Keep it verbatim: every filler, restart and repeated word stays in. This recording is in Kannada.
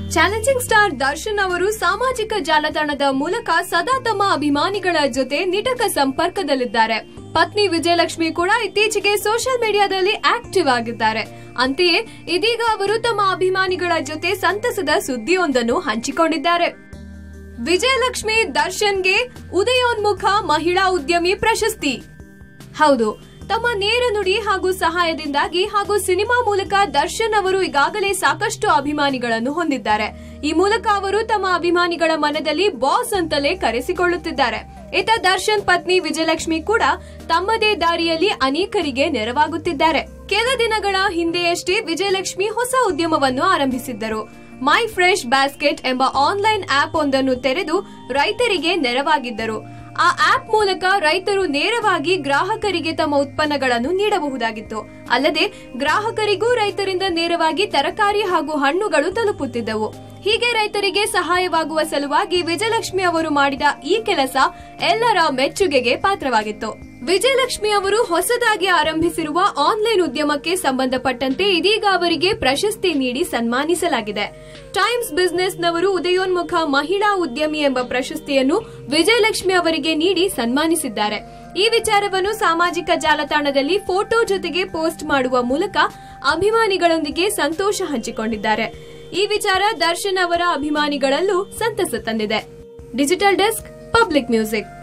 ಚಾಲೆಂಜಿಂಗ್ ಸ್ಟಾರ್ ದರ್ಶನ್ ಅವರು ಸಾಮಾಜಿಕ ಜಾಲತಾಣದ ಮೂಲಕ ಸದಾ ತಮ್ಮ ಅಭಿಮಾನಿಗಳ ಜೊತೆ ನಿಕಟ ಸಂಪರ್ಕದಲ್ಲಿದ್ದಾರೆ. ಪತ್ನಿ ವಿಜಯಲಕ್ಷ್ಮಿ ಕೂಡ ಇತ್ತೀಚೆಗೆ ಸೋಷಿಯಲ್ ಮೀಡಿಯಾದಲ್ಲಿ ಆಕ್ಟಿವ್ ಆಗಿದ್ದಾರೆ. ಅಂತೆಯೇ ಇದೀಗ ಅವರು ತಮ್ಮ ಅಭಿಮಾನಿಗಳ ಜೊತೆ ಸಂತಸದ ಸುದ್ದಿಯೊಂದನ್ನು ಹಂಚಿಕೊಂಡಿದ್ದಾರೆ. ವಿಜಯಲಕ್ಷ್ಮಿ ದರ್ಶನ್ಗೆ ಉದಯೋನ್ಮುಖ ಮಹಿಳಾ ಉದ್ಯಮಿ ಪ್ರಶಸ್ತಿ. ಹೌದು, ತಮ್ಮ ನೇರ ನುಡಿ ಹಾಗೂ ಸಹಾಯದಿಂದಾಗಿ ಹಾಗೂ ಸಿನಿಮಾ ಮೂಲಕ ದರ್ಶನ್ ಅವರು ಈಗಾಗಲೇ ಸಾಕಷ್ಟು ಅಭಿಮಾನಿಗಳನ್ನು ಹೊಂದಿದ್ದಾರೆ. ಈ ಮೂಲಕ ಅವರು ತಮ್ಮ ಅಭಿಮಾನಿಗಳ ಮನದಲ್ಲಿ ಬಾಸ್ ಅಂತಲೇ ಕರೆಸಿಕೊಳ್ಳುತ್ತಿದ್ದಾರೆ. ಇತ್ತ ದರ್ಶನ್ ಪತ್ನಿ ವಿಜಯಲಕ್ಷ್ಮಿ ಕೂಡ ತಮ್ಮದೇ ದಾರಿಯಲ್ಲಿ ಅನೇಕರಿಗೆ ನೆರವಾಗುತ್ತಿದ್ದಾರೆ. ಕೆಲ ದಿನಗಳ ಹಿಂದೆಯಷ್ಟೇ ವಿಜಯಲಕ್ಷ್ಮಿ ಹೊಸ ಉದ್ಯಮವನ್ನು ಆರಂಭಿಸಿದ್ದರು. ಮೈ ಫ್ರೆಶ್ ಬ್ಯಾಸ್ಕೆಟ್ ಎಂಬ ಆನ್ಲೈನ್ ಆಪ್ ಒಂದನ್ನು ತೆರೆದು ರೈತರಿಗೆ ನೆರವಾಗಿದ್ದರು. ಆ ಆಪ್ ಮೂಲಕ ರೈತರು ನೇರವಾಗಿ ಗ್ರಾಹಕರಿಗೆ ತಮ್ಮ ಉತ್ಪನ್ನಗಳನ್ನು ನೀಡಬಹುದಾಗಿತ್ತು. ಅಲ್ಲದೆ ಗ್ರಾಹಕರಿಗೂ ರೈತರಿಂದ ನೇರವಾಗಿ ತರಕಾರಿ ಹಾಗೂ ಹಣ್ಣುಗಳು ತಲುಪುತ್ತಿದ್ದವು. ಹೀಗೆ ರೈತರಿಗೆ ಸಹಾಯವಾಗುವ ಸಲುವಾಗಿ ವಿಜಯಲಕ್ಷ್ಮಿ ಅವರು ಮಾಡಿದ ಈ ಕೆಲಸ ಎಲ್ಲರ ಮೆಚ್ಚುಗೆಗೆ ಪಾತ್ರವಾಗಿತ್ತು. ವಿಜಯಲಕ್ಷ್ಮಿ ಅವರು ಹೊಸದಾಗಿ ಆರಂಭಿಸಿರುವ ಆನ್ಲೈನ್ ಉದ್ಯಮಕ್ಕೆ ಸಂಬಂಧಪಟ್ಟಂತೆ ಇದೀಗ ಅವರಿಗೆ ಪ್ರಶಸ್ತಿ ನೀಡಿ ಸನ್ಮಾನಿಸಲಾಗಿದೆ. ಟೈಮ್ಸ್ ಬಿಸಿನೆಸ್ನವರು ಉದಯೋನ್ಮುಖ ಮಹಿಳಾ ಉದ್ಯಮಿ ಎಂಬ ಪ್ರಶಸ್ತಿಯನ್ನು ವಿಜಯಲಕ್ಷ್ಮಿ ಅವರಿಗೆ ನೀಡಿ ಸನ್ಮಾನಿಸಿದ್ದಾರೆ. ಈ ವಿಚಾರವನ್ನು ಸಾಮಾಜಿಕ ಜಾಲತಾಣದಲ್ಲಿ ಫೋಟೋ ಜೊತೆಗೆ ಪೋಸ್ಟ್ ಮಾಡುವ ಮೂಲಕ ಅಭಿಮಾನಿಗಳೊಂದಿಗೆ ಸಂತೋಷ ಹಂಚಿಕೊಂಡಿದ್ದಾರೆ. ಈ ವಿಚಾರ ದರ್ಶನ್ ಅವರ ಅಭಿಮಾನಿಗಳಲ್ಲೂ ಸಂತಸ ತಂದಿದೆ. Digital desk, public music.